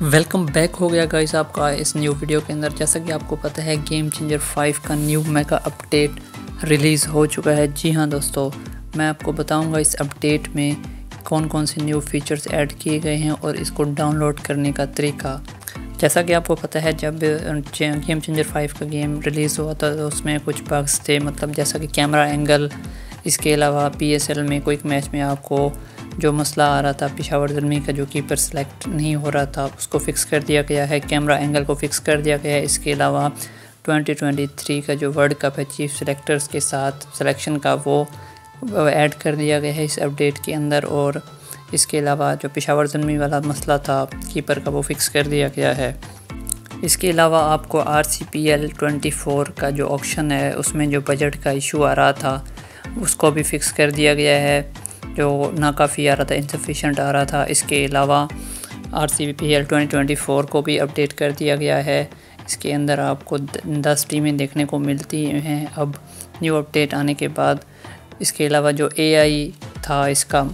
Welcome back हो गया guys आपका इस न्यू वीडियो के अंदर। जैसा कि आपको पता है गेम चेंजर 5 का न्यू मेगा अपडेट रिलीज़ हो चुका है। जी हाँ दोस्तों, मैं आपको बताऊंगा इस अपडेट में कौन कौन से न्यू फीचर्स ऐड किए गए हैं और इसको डाउनलोड करने का तरीका। जैसा कि आपको पता है जब गेम चेंजर 5 का गेम रिलीज़ हुआ था तो उसमें कुछ बग्स थे, मतलब जैसा कि कैमरा एंगल, इसके अलावा PSL में क्विक मैच में आपको जो मसला आ रहा था पेशावर ज़ल्मी का, जो कीपर सेलेक्ट नहीं हो रहा था, उसको फ़िक्स कर दिया गया है। कैमरा एंगल को फ़िक्स कर दिया गया है। इसके अलावा 2023 का जो वर्ल्ड कप है चीफ सेलेक्टर्स के साथ सिलेक्शन का वो ऐड कर दिया गया है इस अपडेट के अंदर। और इसके अलावा जो पेशावर ज़ल्मी वाला मसला था कीपर का वो फ़िक्स कर दिया गया है। इसके अलावा आपको RCPL 24 का जो ऑक्शन है उसमें जो बजट का इशू आ रहा था उसको भी फ़िक्स कर दिया गया है, जो नाकाफ़ी आ रहा था, इंसफिशेंट आ रहा था। इसके अलावा RCPL 2024 को भी अपडेट कर दिया गया है। इसके अंदर आपको 10 टीमें देखने को मिलती हैं अब न्यू अपडेट आने के बाद। इसके अलावा जो AI था इसका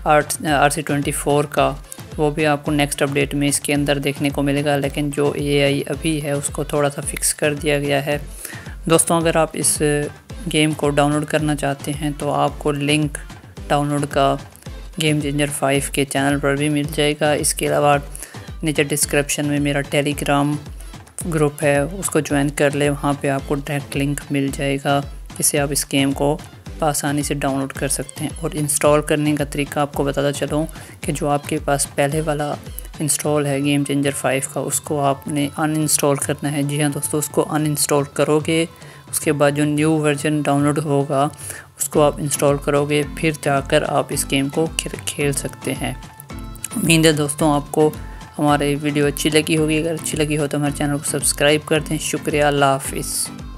RC24 का वो भी आपको नेक्स्ट अपडेट में इसके अंदर देखने को मिलेगा, लेकिन जो AI अभी है उसको थोड़ा सा फिक्स कर दिया गया है। दोस्तों, अगर आप इस गेम को डाउनलोड करना चाहते हैं तो आपको लिंक डाउनलोड का गेम चेंजर 5 के चैनल पर भी मिल जाएगा। इसके अलावा नीचे डिस्क्रिप्शन में मेरा टेलीग्राम ग्रुप है, उसको ज्वाइन कर ले, वहाँ पे आपको डायरेक्ट लिंक मिल जाएगा जिससे आप इस गेम को आसानी से डाउनलोड कर सकते हैं। और इंस्टॉल करने का तरीका आपको बताता चलूँ कि जो आपके पास पहले वाला इंस्टॉल है गेम चेंजर 5 का उसको आपने अनइंस्टॉल करना है। जी हाँ दोस्तों, उसको अनइंस्टॉल करोगे, उसके बाद जो न्यू वर्जन डाउनलोड होगा उसको आप इंस्टॉल करोगे, फिर जाकर आप इस गेम को खेल सकते हैं। उम्मीद है दोस्तों आपको हमारी वीडियो अच्छी लगी होगी। अगर अच्छी लगी हो तो हमारे चैनल को सब्सक्राइब कर दें। शुक्रिया, अल्लाह हाफिज़।